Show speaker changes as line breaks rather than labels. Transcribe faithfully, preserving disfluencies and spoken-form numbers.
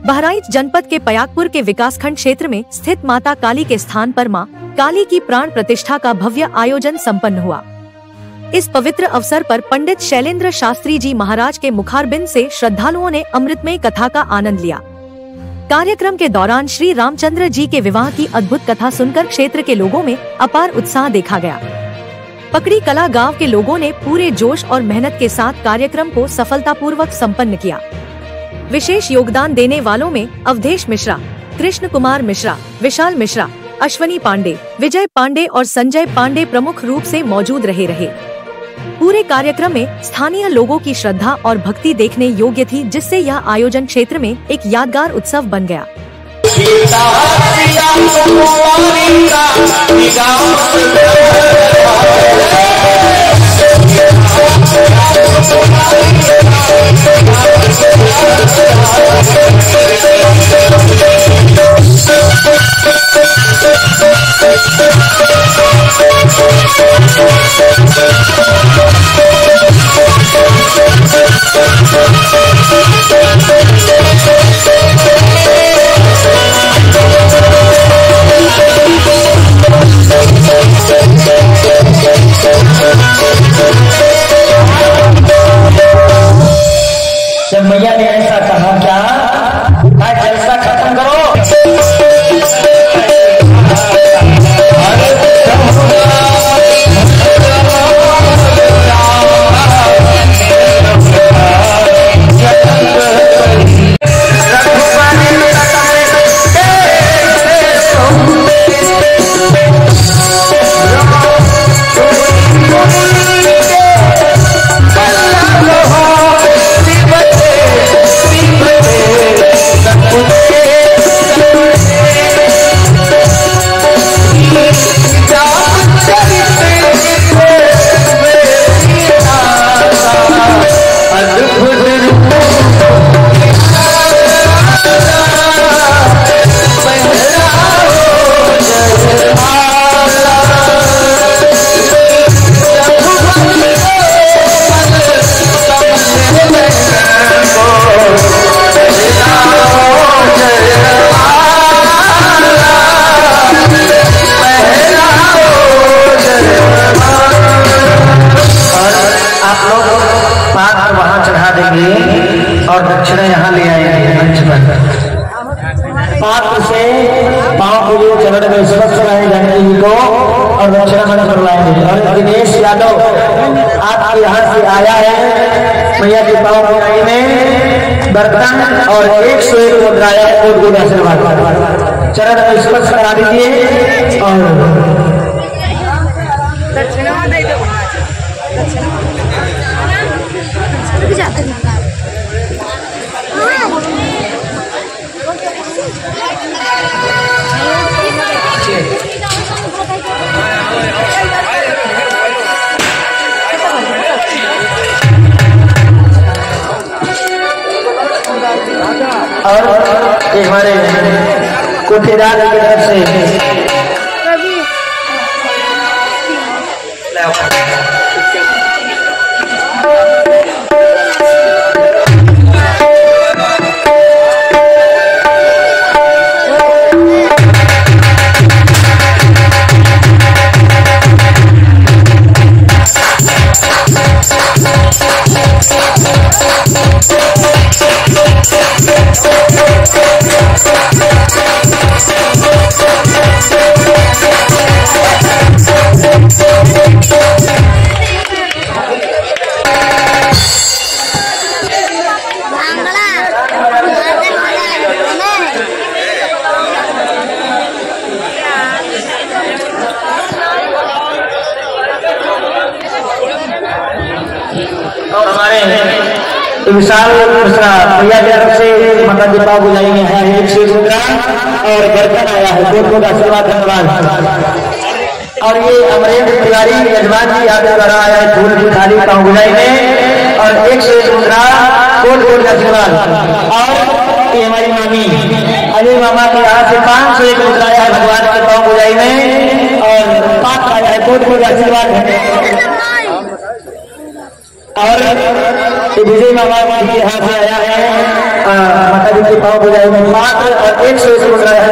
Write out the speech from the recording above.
बहराइच जनपद के पयागपुर के विकासखंड क्षेत्र में स्थित माता काली के स्थान पर मां काली की प्राण प्रतिष्ठा का भव्य आयोजन संपन्न हुआ। इस पवित्र अवसर पर पंडित शैलेंद्र शास्त्री जी महाराज के मुखारबिंद से श्रद्धालुओं ने अमृतमय कथा का आनंद लिया। कार्यक्रम के दौरान श्री रामचंद्र जी के विवाह की अद्भुत कथा सुनकर क्षेत्र के लोगों में अपार उत्साह देखा गया। पकड़ी कला गांव के लोगों ने पूरे जोश और मेहनत के साथ कार्यक्रम को सफलतापूर्वक संपन्न किया। विशेष योगदान देने वालों में अवधेश मिश्रा, कृष्ण कुमार मिश्रा, विशाल मिश्रा, अश्वनी पांडे, विजय पांडे और संजय पांडे प्रमुख रूप से मौजूद रहे रहे पूरे कार्यक्रम में स्थानीय लोगों की श्रद्धा और भक्ति देखने योग्य थी, जिससे यह आयोजन क्षेत्र में एक यादगार उत्सव बन गया।
जब मैया ने ऐसा कहा क्या आज जलसा खत्म करो, और दक्षिणा यहाँ ले आएंगे मंच पर। पात्र से पाँव के लिए चरण में स्पर्श कराए जाने जी को और दक्षिणा मंच पर लाएंगे। और दिनेश यादव आपके यहाँ से आया है, मैया के पाँव की में बर्तन और एक सौ एक मुद्राया और आशीर्वाद चरण में स्पर्श करा दीजिए। और और ये हमारे कोठेदार की तरफ से विशाल मिश्रा भैया की तरफ से माता जी पाव बुझाई में है एक शेष मुद्रा और बर्तन आया है। बहुत बहुत आशीर्वाद, धन्यवाद। और ये अमरेंद्र तिवारी यजमान जी आपके द्वारा आया है फूल की थाली पाव बुझाई में और एक शेष मुद्रा बहुत बहुत आशीर्वाद। और ये हमारी मामी अजय मामा के यहाँ से पाँच सौ एक मुद्रा आया है भगवान के पाव बुझाई में और पाँच आया है बहुत बहुत आशीर्वाद। और ये विजय मामा जी के हाथ में आया है। माता जी के पाँव बजाए में मात्र और एक सौ एक मुद्रा है।